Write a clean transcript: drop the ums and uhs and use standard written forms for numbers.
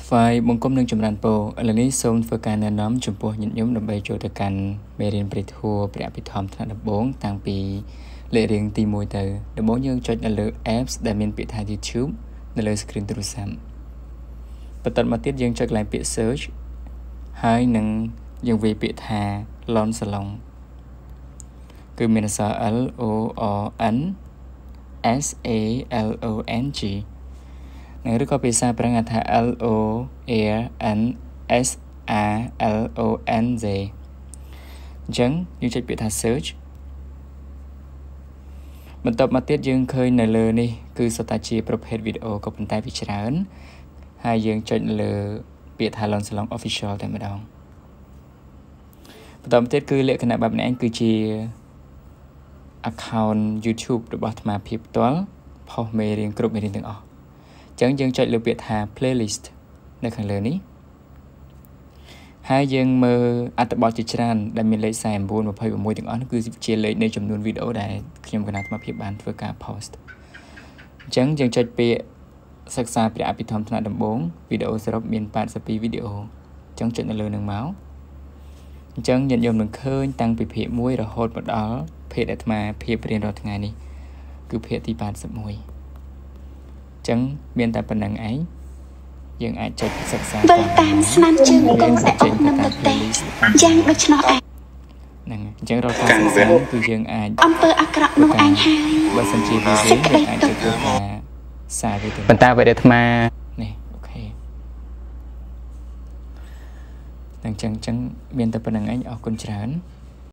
ថ្វាយបង្គំនឹងចម្រើនពរឥឡូវនេះសូមធ្វើការណែនាំចំពោះញាតិញោមដើម្បីចូលទៅកាន់មេរៀនព្រះធម៌ព្រះអភិធម្មថ្នាក់ដំបូងតាំងពីលេខរៀងទី1ទៅដំបូងយើងចុចនៅលើ apps ដែលមានពាក្យថា YouTube នៅលើ screen ទូរស័ព្ទបន្តមកទៀតយើងចុចកន្លែងពាក្យ search ហើយនឹងយើងវាយពាក្យថា Lon Salon គឺមានអក្សរ L O R N S A L O N G ឬក៏ភាសាប្រាំងថា L O R N S A L O N Z អញ្ចឹងយើងចុចពាក្យថា search បន្ទាប់មកទៀតយើងឃើញនៅលើនេះគឺសុទ្ធតែជាប្រភេទវីដេអូក៏ប៉ុន្តែវាច្រើនហើយយើងចុចលើពាក្យថា Lon Salon Official តែម្ដងបន្តមកទៀតគឺលក្ខណៈបែបនេះគឺជា account YouTube របស់អាត្មាភាពផ្ទាល់ផុសមេរៀនគ្រប់មេរៀនទាំងអស់អញ្ចឹងយើងចុចលើពាក្យថា playlist នៅខាងលើនេះហើយយើងមើលអត្ថបទជាច្រើនដែលមានលេខ49 26ទាំងអស់នោះគឺជាលេខនៃចំនួនវីដេអូដែលខ្ញុំកណាត់អាត្មាភាពបានធ្វើការ post អញ្ចឹងយើងចុចពាក្យសិក្សាព្រះអភិធម្មថ្នាក់ដំបូងវីដេអូសរុបមាន82វីដេអូអញ្ចឹងចុចនៅលើនឹងមកអញ្ចឹងញាតិញោមនឹងឃើញតាំងពីភាគ1រហូតមកដល់ភាគអាត្មាភាពរៀនរាល់ថ្ងៃនេះគឺភាគទី81អញ្ចឹងមានតែប៉ុណ្្នឹងឯងយើងអាចចុចសិក្សាតាមស្នាមជើងកងដែលអស់នឹងទៅយ៉ាងដូច្នោះឯងហ្នឹងអញ្ចឹងរាល់ការសិក្សាគឺយើងអាចអំពើអាក្រក់នោះឯងហើយបើសិនជាវាយើងអាចទៅធ្វើការសារវាទៅប៉ុន្តែពេលអាត្មានេះអូខេអញ្ចឹងមានតែប៉ុណ្្នឹងឯងអរគុណច្រើន